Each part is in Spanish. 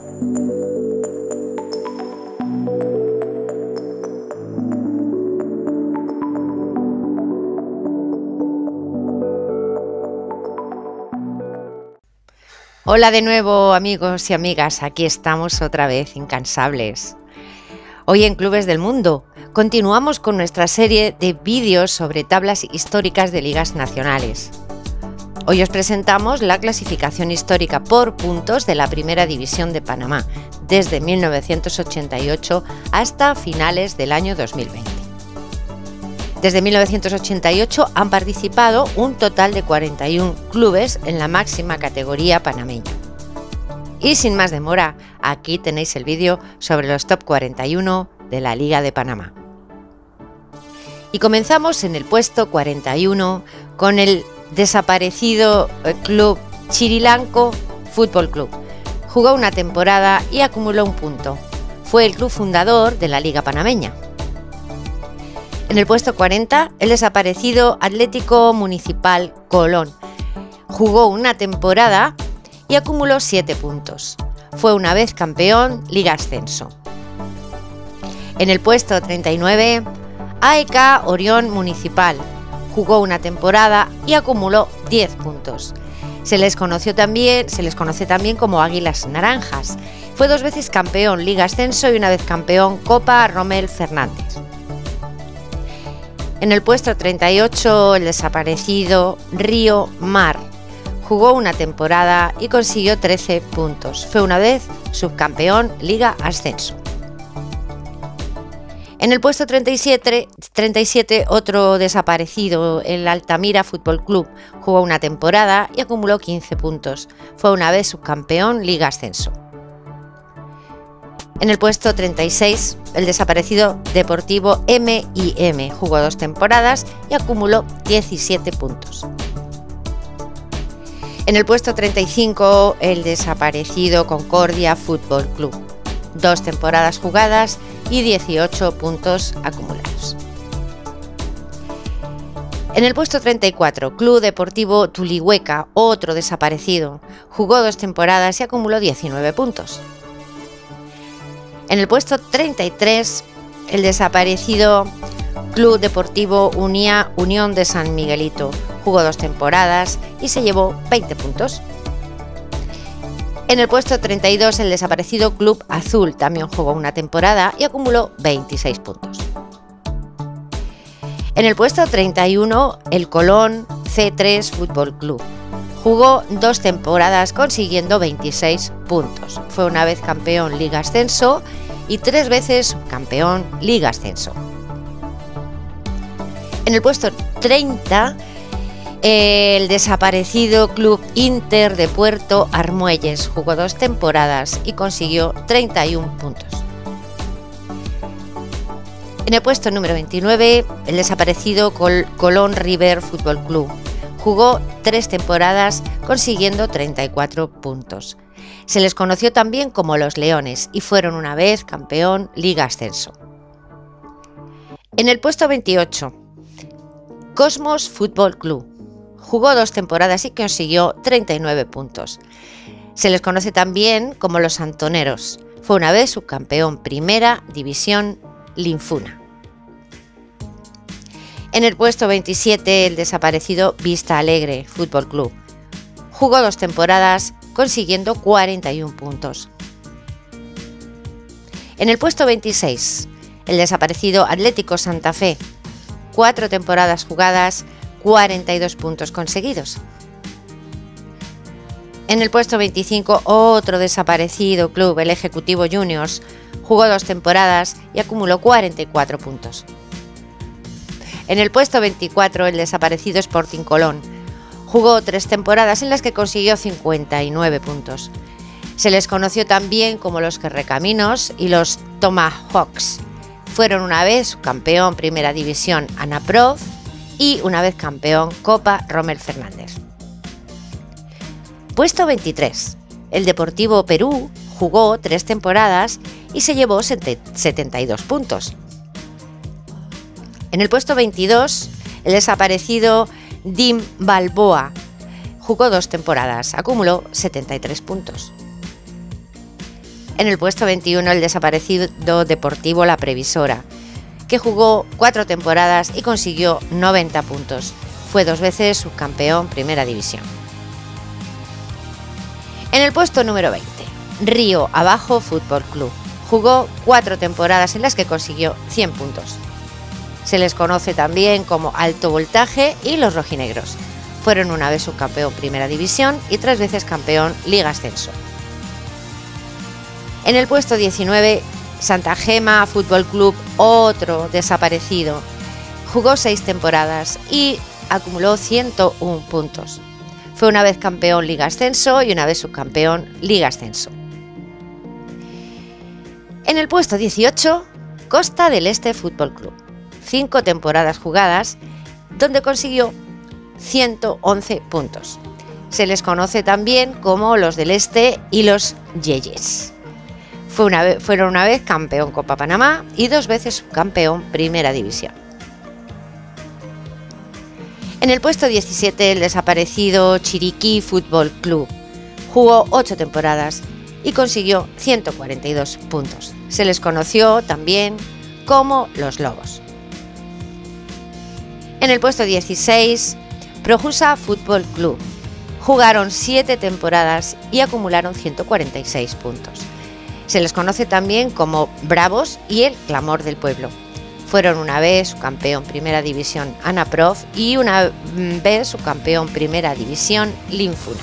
Hola de nuevo, amigos y amigas, aquí estamos otra vez, incansables. Hoy en Clubes del Mundo continuamos con nuestra serie de vídeos sobre tablas históricas de ligas nacionales. Hoy os presentamos la clasificación histórica por puntos de la Primera División de Panamá, desde 1988 hasta finales del año 2020. Desde 1988 han participado un total de 41 clubes en la máxima categoría panameña. Y sin más demora, aquí tenéis el vídeo sobre los top 41 de la Liga de Panamá. Y comenzamos en el puesto 41 con el desaparecido club Chirilanco Fútbol Club. Jugó una temporada y acumuló un punto. Fue el club fundador de la Liga Panameña. En el puesto 40, el desaparecido Atlético Municipal Colón. Jugó una temporada y acumuló 7 puntos. Fue una vez campeón Liga Ascenso. En el puesto 39, AEK Orión Municipal. Jugó una temporada y acumuló 10 puntos. Se les conoce también como Águilas Naranjas. Fue 2 veces campeón Liga Ascenso y una vez campeón Copa Rommel Fernández. En el puesto 38, el desaparecido Río Mar. Jugó una temporada y consiguió 13 puntos. Fue una vez subcampeón Liga Ascenso. En el puesto 37, otro desaparecido, el Altamira Fútbol Club. Jugó una temporada y acumuló 15 puntos. Fue una vez subcampeón Liga Ascenso. En el puesto 36, el desaparecido Deportivo M&M. Jugó 2 temporadas y acumuló 17 puntos. En el puesto 35, el desaparecido Concordia Fútbol Club. 2 temporadas jugadas y 18 puntos acumulados. En el puesto 34, Club Deportivo Tulihueca, otro desaparecido. Jugó 2 temporadas y acumuló 19 puntos. En el puesto 33, el desaparecido Club Deportivo Unión de San Miguelito. Jugó 2 temporadas y se llevó 20 puntos. En el puesto 32, el desaparecido Club Azul también jugó una temporada y acumuló 26 puntos. En el puesto 31, el Colón C3 Fútbol Club. Jugó 2 temporadas consiguiendo 26 puntos. Fue una vez campeón Liga Ascenso y 3 veces subcampeón Liga Ascenso. En el puesto 30, el desaparecido Club Inter de Puerto Armuelles. Jugó 2 temporadas y consiguió 31 puntos. En el puesto número 29, el desaparecido Colón River Fútbol Club. Jugó 3 temporadas consiguiendo 34 puntos. Se les conoció también como los Leones y fueron una vez campeón Liga Ascenso. En el puesto 28, Cosmos Fútbol Club. Jugó 2 temporadas y consiguió 39 puntos. Se les conoce también como los Santoneros. Fue una vez subcampeón Primera División Linfuna. En el puesto 27, el desaparecido Vista Alegre Fútbol Club. Jugó 2 temporadas consiguiendo 41 puntos. En el puesto 26, el desaparecido Atlético Santa Fe. 4 temporadas jugadas, 42 puntos conseguidos. En el puesto 25, otro desaparecido club, el Ejecutivo Juniors. Jugó 2 temporadas y acumuló 44 puntos. En el puesto 24, el desaparecido Sporting Colón. Jugó 3 temporadas en las que consiguió 59 puntos. Se les conoció también como los Correcaminos y los Tomahawks. Fueron una vez campeón Primera División ANAPROF y una vez campeón Copa Rommel Fernández. Puesto 23. El Deportivo Perú jugó 3 temporadas y se llevó 72 puntos. En el puesto 22, el desaparecido Dim Balboa jugó 2 temporadas, acumuló 73 puntos. En el puesto 21 el desaparecido Deportivo La Previsora, que jugó 4 temporadas y consiguió 90 puntos. Fue 2 veces subcampeón Primera División. En el puesto número 20, Río Abajo Fútbol Club. Jugó 4 temporadas en las que consiguió 100 puntos. Se les conoce también como Alto Voltaje y los Rojinegros. Fueron una vez subcampeón Primera División y 3 veces campeón Liga Ascenso. En el puesto 19, Santa Gema Fútbol Club, otro desaparecido. Jugó 6 temporadas y acumuló 101 puntos. Fue una vez campeón Liga Ascenso y una vez subcampeón Liga Ascenso. En el puesto 18, Costa del Este Fútbol Club. 5 temporadas jugadas, donde consiguió 111 puntos. Se les conoce también como los del Este y los Yeyes. Fueron una vez campeón Copa Panamá y 2 veces subcampeón Primera División. En el puesto 17, el desaparecido Chiriquí Fútbol Club. Jugó 8 temporadas y consiguió 142 puntos. Se les conoció también como los Lobos. En el puesto 16, Projusa Fútbol Club. Jugaron 7 temporadas y acumularon 146 puntos. Se les conoce también como Bravos y el Clamor del Pueblo. Fueron una vez subcampeón Primera División Anaprof y una vez subcampeón Primera División Linfuna.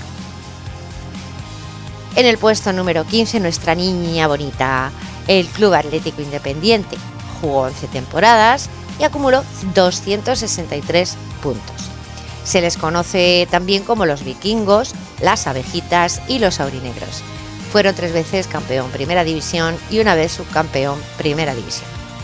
En el puesto número 15, nuestra niña bonita, el Club Atlético Independiente. Jugó 11 temporadas y acumuló 263 puntos. Se les conoce también como los Vikingos, las Abejitas y los Aurinegros. Fueron 3 veces campeón Primera División y una vez subcampeón Primera División.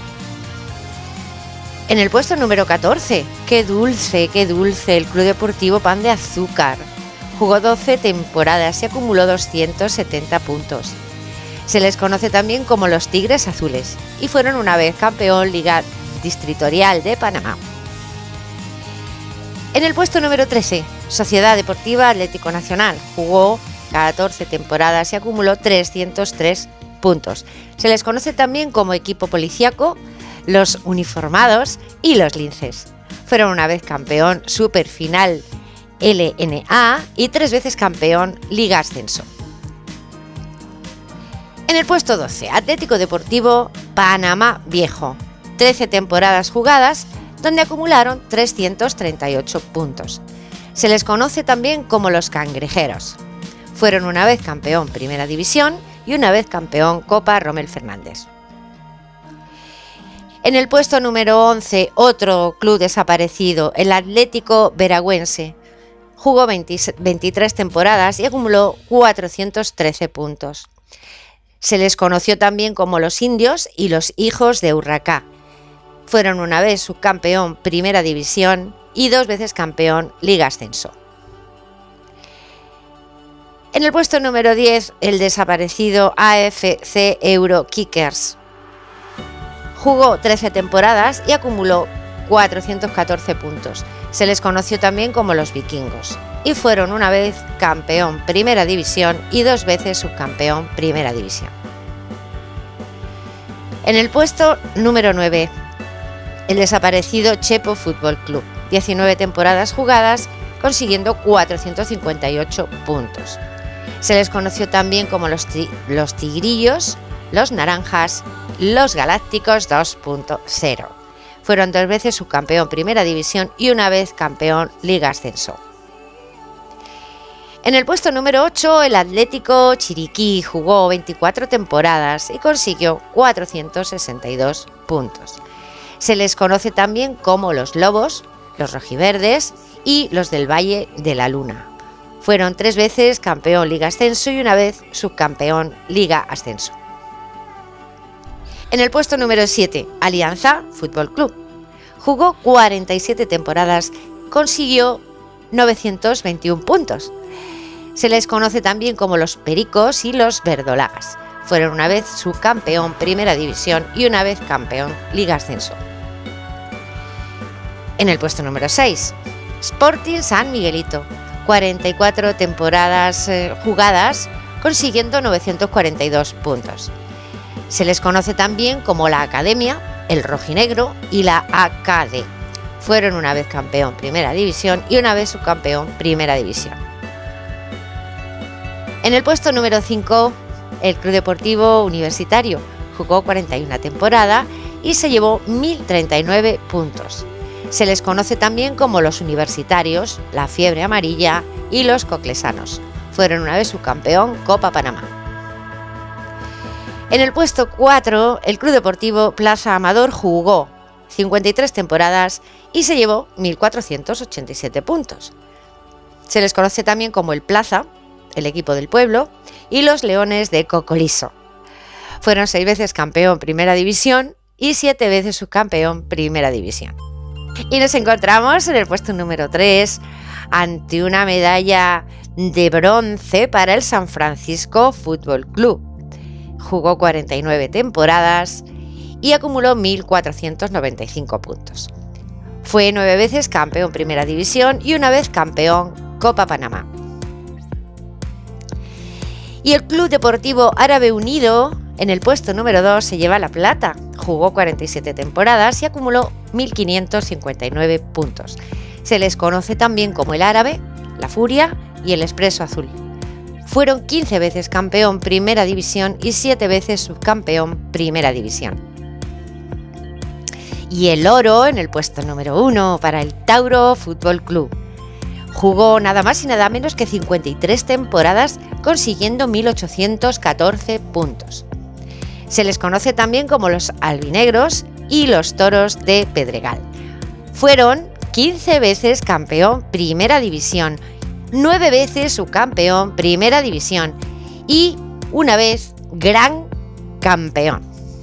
En el puesto número 14, qué dulce, el Club Deportivo Pan de Azúcar. Jugó 12 temporadas y acumuló 270 puntos. Se les conoce también como los Tigres Azules y fueron una vez campeón Liga Distritorial de Panamá. En el puesto número 13, Sociedad Deportiva Atlético Nacional. Jugó 14 temporadas y acumuló 303 puntos. Se les conoce también como equipo policíaco, los uniformados y los linces. Fueron una vez campeón Superfinal LNA y 3 veces campeón Liga Ascenso. En el puesto 12, Atlético Deportivo Panamá Viejo. 13 temporadas jugadas, donde acumularon 338 puntos. Se les conoce también como los Cangrejeros. Fueron una vez campeón Primera División y una vez campeón Copa Rommel Fernández. En el puesto número 11, otro club desaparecido, el Atlético Veragüense. Jugó 23 temporadas y acumuló 413 puntos. Se les conoció también como los Indios y los Hijos de Urracá. Fueron una vez subcampeón Primera División y 2 veces campeón Liga Ascenso. En el puesto número 10, el desaparecido AFC Euro Kickers. Jugó 13 temporadas y acumuló 414 puntos. Se les conoció también como los Vikingos y fueron una vez campeón Primera División y 2 veces subcampeón Primera División. En el puesto número 9, el desaparecido Chepo Fútbol Club. 19 temporadas jugadas, consiguiendo 458 puntos. Se les conoció también como los Tigrillos, los Naranjas, los Galácticos 2.0. Fueron 2 veces subcampeón Primera División y una vez campeón Liga Ascenso. En el puesto número 8, el Atlético Chiriquí jugó 24 temporadas y consiguió 462 puntos. Se les conoce también como los Lobos, los Rojiverdes y los del Valle de la Luna. Fueron 3 veces campeón Liga Ascenso y una vez subcampeón Liga Ascenso. En el puesto número 7, Alianza Fútbol Club. Jugó 47 temporadas, consiguió 921 puntos. Se les conoce también como los Pericos y los Verdolagas. Fueron una vez subcampeón Primera División y una vez campeón Liga Ascenso. En el puesto número 6, Sporting San Miguelito. 44 temporadas jugadas, consiguiendo 942 puntos. Se les conoce también como la Academia, el Rojinegro y la AKD. Fueron una vez campeón Primera División y una vez subcampeón Primera División. En el puesto número 5, el Club Deportivo Universitario jugó 41 temporadas y se llevó 1039 puntos. Se les conoce también como los Universitarios, la Fiebre Amarilla y los Coclesanos. Fueron una vez subcampeón Copa Panamá. En el puesto 4, el Club Deportivo Plaza Amador jugó 53 temporadas y se llevó 1487 puntos. Se les conoce también como el Plaza, el equipo del pueblo, y los Leones de Cocolizo. Fueron 6 veces campeón Primera División y 7 veces subcampeón Primera División. Y nos encontramos en el puesto número 3 ante una medalla de bronce para el San Francisco Fútbol Club. Jugó 49 temporadas y acumuló 1495 puntos. Fue 9 veces campeón Primera División y una vez campeón Copa Panamá. Y el Club Deportivo Árabe Unido, en el puesto número 2, se lleva la plata. Jugó 47 temporadas y acumuló 1559 puntos. Se les conoce también como el Árabe, la Furia y el Expreso Azul. Fueron 15 veces campeón Primera División y 7 veces subcampeón Primera División. Y el oro en el puesto número 1 para el Tauro Fútbol Club. Jugó nada más y nada menos que 53 temporadas consiguiendo 1814 puntos. Se les conoce también como los albinegros y los toros de Pedregal. Fueron 15 veces campeón Primera División, 9 veces subcampeón Primera División y una vez gran campeón.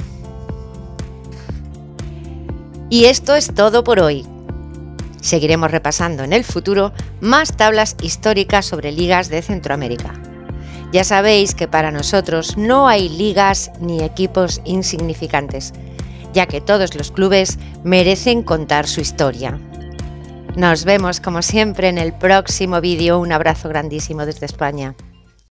Y esto es todo por hoy. Seguiremos repasando en el futuro más tablas históricas sobre ligas de Centroamérica. Ya sabéis que para nosotros no hay ligas ni equipos insignificantes, ya que todos los clubes merecen contar su historia. Nos vemos como siempre en el próximo vídeo. Un abrazo grandísimo desde España.